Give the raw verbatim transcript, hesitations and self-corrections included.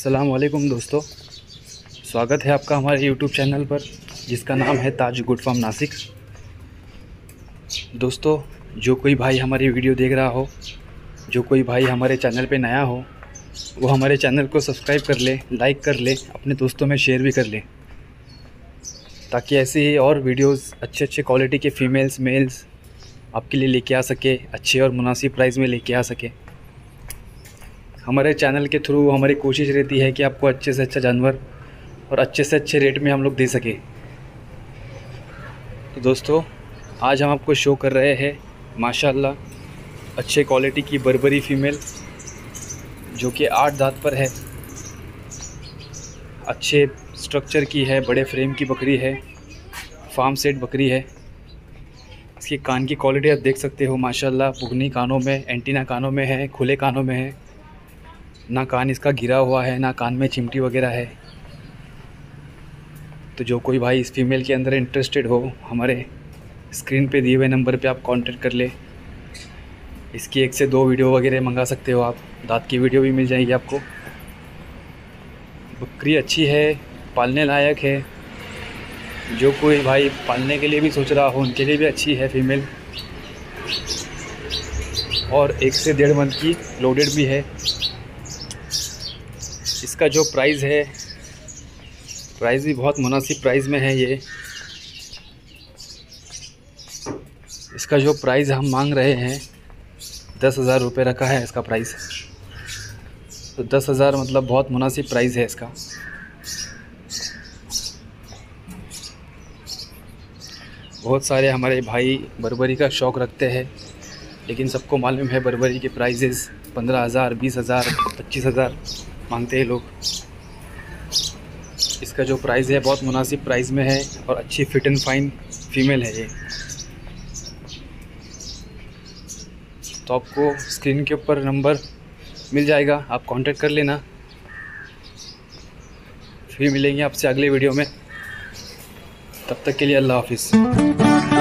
अस्सलाम वालेकुम दोस्तों, स्वागत है आपका हमारे यूट्यूब चैनल पर जिसका नाम है ताज गुड फार्म नासिक। दोस्तों, जो कोई भाई हमारी वीडियो देख रहा हो, जो कोई भाई हमारे चैनल पे नया हो, वो हमारे चैनल को सब्सक्राइब कर ले, लाइक कर ले, अपने दोस्तों में शेयर भी कर ले, ताकि ऐसे ही और वीडियोस अच्छे अच्छे क्वालिटी के फ़ीमेल्स मेल्स आपके लिए लेके आ सके, अच्छे और मुनासिब प्राइस में लेके आ सके। हमारे चैनल के थ्रू हमारी कोशिश रहती है कि आपको अच्छे से अच्छा जानवर और अच्छे से अच्छे रेट में हम लोग दे सके। तो दोस्तों, आज हम आपको शो कर रहे हैं माशाल्लाह अच्छे क्वालिटी की बर्बरी फ़ीमेल, जो कि आठ दांत पर है, अच्छे स्ट्रक्चर की है, बड़े फ्रेम की बकरी है, फार्म सेट बकरी है। इसकी कान की क्वालिटी आप देख सकते हो माशाल्लाह, पुगनी कानों में, एंटीना कानों में है, खुले कानों में है, ना कान इसका गिरा हुआ है, ना कान में चिमटी वगैरह है। तो जो कोई भाई इस फीमेल के अंदर इंटरेस्टेड हो, हमारे स्क्रीन पे दिए हुए नंबर पे आप कांटेक्ट कर ले। इसकी एक से दो वीडियो वगैरह मंगा सकते हो आप, दांत की वीडियो भी मिल जाएगी आपको। बकरी अच्छी है, पालने लायक है। जो कोई भाई पालने के लिए भी सोच रहा हो, उनके लिए भी अच्छी है फीमेल, और एक से डेढ़ मंथ की लोडेड भी है। इसका जो प्राइस है, प्राइस भी बहुत मुनासिब प्राइस में है। ये इसका जो प्राइस हम मांग रहे हैं, दस हज़ार रुपये रखा है इसका प्राइस। तो दस हज़ार मतलब बहुत मुनासिब प्राइस है इसका। बहुत सारे हमारे भाई बर्बरी का शौक़ रखते हैं, लेकिन सबको मालूम है बर्बरी के प्राइजेस पंद्रह हज़ार, बीस हज़ार, पच्चीस हज़ार मांगते हैं लोग। इसका जो प्राइस है बहुत मुनासिब प्राइस में है, और अच्छी फिट एंड फाइन फीमेल है ये। तो आपको स्क्रीन के ऊपर नंबर मिल जाएगा, आप कांटेक्ट कर लेना। फिर मिलेंगे आपसे अगले वीडियो में, तब तक के लिए अल्लाह हाफिज़।